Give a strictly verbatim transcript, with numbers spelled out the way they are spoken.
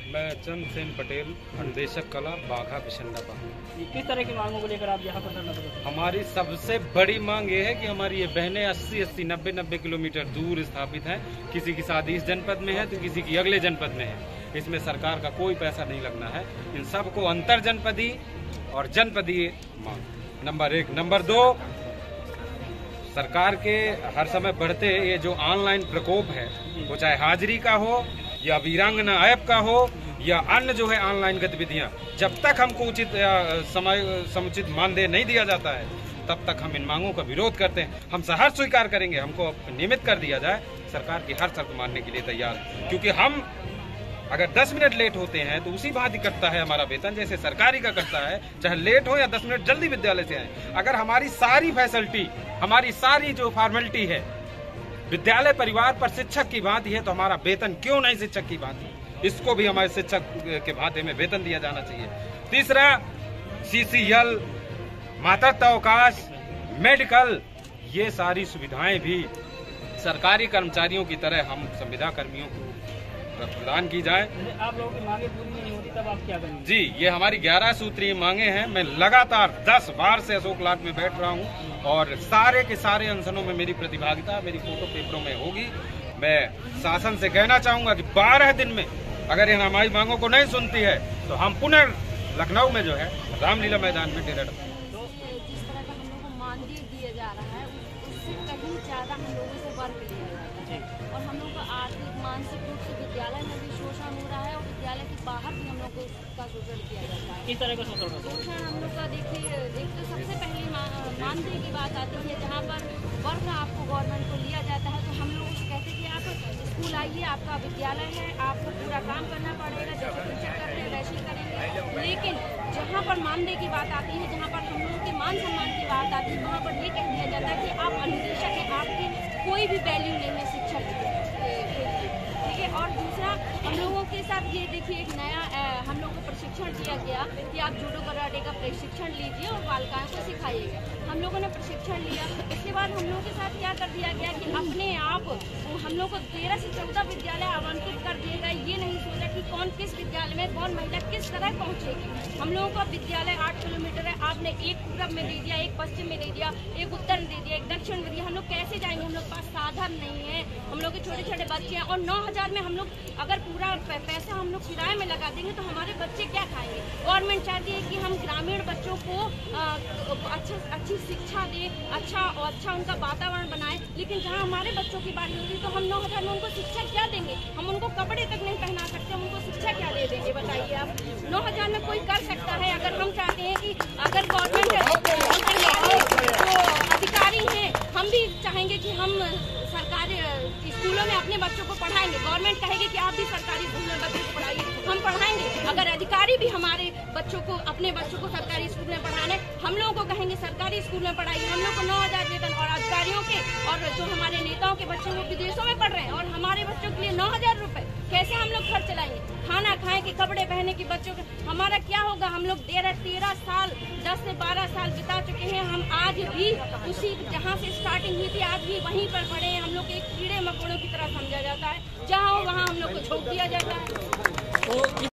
मैं चंद्रसेन पटेल, अनुदेशक कला, बाघा बिशंडा। किस तरह की मांगों को लेकर आप यहाँ पर धरना प्रदर्शन? हमारी सबसे बड़ी मांग ये है कि हमारी ये बहनें अस्सी अस्सी नब्बे नब्बे किलोमीटर दूर स्थापित हैं। किसी की शादी इस जनपद में है तो किसी की अगले जनपद में है। इसमें सरकार का कोई पैसा नहीं लगना है। इन सबको अंतर जनपदी और जनपदीय मांग नंबर एक। नंबर दो, सरकार के हर समय बढ़ते ये जो ऑनलाइन प्रकोप है, वो चाहे हाजिरी का हो या वीरांगना ऐप का हो या अन्य जो है ऑनलाइन गतिविधियां, जब तक हमको उचित समय समुचित मानदेय नहीं दिया जाता है तब तक हम इन मांगों का विरोध करते हैं। हम सहर्ष स्वीकार करेंगे, हमको नियमित कर दिया जाए, सरकार की हर शर्त मानने के लिए तैयार, क्योंकि हम अगर दस मिनट लेट होते हैं तो उसी भांति कटता है हमारा वेतन जैसे सरकारी का कटता है, चाहे लेट हो या दस मिनट जल्दी विद्यालय से आए। अगर हमारी सारी फैसिलिटी, हमारी सारी जो फॉर्मेलिटी है विद्यालय परिवार पर शिक्षक की भांति है, तो हमारा वेतन क्यों नहीं शिक्षक की भांति? इसको भी हमारे शिक्षक के भांति में वेतन दिया जाना चाहिए। तीसरा, सीसीएल, मातृत्व अवकाश, मेडिकल, ये सारी सुविधाएं भी सरकारी कर्मचारियों की तरह हम संविदा कर्मियों को प्रदान की जाए। आप लोगों की मांगे पूरी नहीं होती तब आप क्या करेंगे? जी, ये हमारी ग्यारह सूत्रीय मांगे हैं। मैं लगातार दस बार से अशोक लाट में बैठ रहा हूँ और सारे के सारे अनशनों में मेरी प्रतिभागिता मेरी फोटो पेपरों में होगी। मैं शासन से कहना चाहूंगा कि बारह दिन में अगर इन हमारी मांगों को नहीं सुनती है तो हम पुनः लखनऊ में जो है रामलीला मैदान में डेरा डालेंगे। जिस तरह का हम लोग को मानदेय दिया जा रहा है उससे कहीं ज्यादा हम लोगों से वर्क लिया जाता है और हम लोग का आर्थिक मानसिक रूप से विद्यालय में भी शोषण हो रहा है और विद्यालय के बाहर भी हम लोग को उसका शोषण किया जाता है। किस तरह का शोषण? शोषण हम लोग का देखिए, एक तो सबसे पहले मानदेय की बात आती है, जहाँ पर वर्क आपको गवर्नमेंट को लिया जाता है तो हम लोग उससे कहते हैं कि आप स्कूल आइए, आपका विद्यालय है, आपको पूरा काम करना पड़ेगा, जैसे शिक्षक करते हैं वैसे ही करेंगे। लेकिन जहाँ पर मानदेय की बात आती है, जहाँ पर हम लोगों के मान सम्मान की बात आती है, वहाँ पर ये कह दिया जाता है कि आप अनुदेशक हैं, आपकी कोई भी वैल्यू नहीं है शिक्षक की। ठीक है। और दूसरा, हम लोगों के साथ ये देखिए एक नया हम लोग को प्रशिक्षण दिया गया कि आप जूडो कराटे का प्रशिक्षण लीजिए और बालिकाओं को सिखाइएगा। हम लोगों ने प्रशिक्षण लिया, इसके बाद हम लोगों के साथ क्या कर दिया गया कि अपने आप हम लोग को तेरह से चौदह विद्यालय आवंटित कर दिए गए। ये नहीं सोचा कि कौन किस विद्यालय में कौन महिला किस तरह पहुंचेगी। हम लोगों का विद्यालय आठ किलोमीटर है, आपने एक पूरब में दे दिया, एक पश्चिम में दे दिया, एक उत्तर में दे दिया, एक दक्षिण में दिया। हम लोग कैसे जाएंगे? हम लोग पास साधन नहीं है, हम लोग के छोटे छोटे बच्चे हैं और नौ हजार में हम लोग अगर पूरा पैसा हम लोग किराए में लगा देंगे तो हमारे बच्चे क्या खाएंगे? गवर्नमेंट चाहती है कि हम ग्रामीण बच्चों को अच्छा अच्छी शिक्षा दें, अच्छा और अच्छा उनका वातावरण बनाएं, लेकिन जहाँ हमारे बच्चों की बारी होगी तो हम नौ हजार में उनको शिक्षा क्या देंगे? हम उनको कपड़े तक नहीं पहना सकते, हम उनको शिक्षा क्या दे देंगे? बताइए आप। नौ हजार में कोई कर सकता है? अगर हम चाहते हैं कि अगर गवर्नमेंट तो अधिकारी हैं, हम भी चाहेंगे कि हम सरकारी स्कूलों में अपने बच्चों को पढ़ाएंगे। गवर्नमेंट कहेगी कि आप भी सरकारी स्कूल में बच्चों को पढ़ाइए, हम पढ़ाएंगे। अगर अधिकारी भी हमारे बच्चों को अपने बच्चों को सरकारी स्कूल में पढ़ाने, हम लोगों को कहेंगे सरकारी स्कूल में पढ़ाइए। हम लोग को नौ हजार वेतन और अधिकारियों के और जो हमारे नेताओं के बच्चे वो विदेशों में पढ़ रहे हैं और हमारे बच्चों के लिए नौ हजार रुपए कैसे हम लोग खर्च चलाएंगे? खाना खाएं कि कपड़े पहने की बच्चों के हमारा क्या होगा? हम लोग तेरह तेरह साल दस से बारह साल बिता चुके हैं, हम आज भी उसी जहाँ से स्टार्टिंग हुई थी आज भी वहीं पर पड़े हैं। हम लोग एक कीड़े मकोड़ों की तरह समझा जाता है, जहाँ हो वहाँ हम लोग को छोड़ दिया जाता है।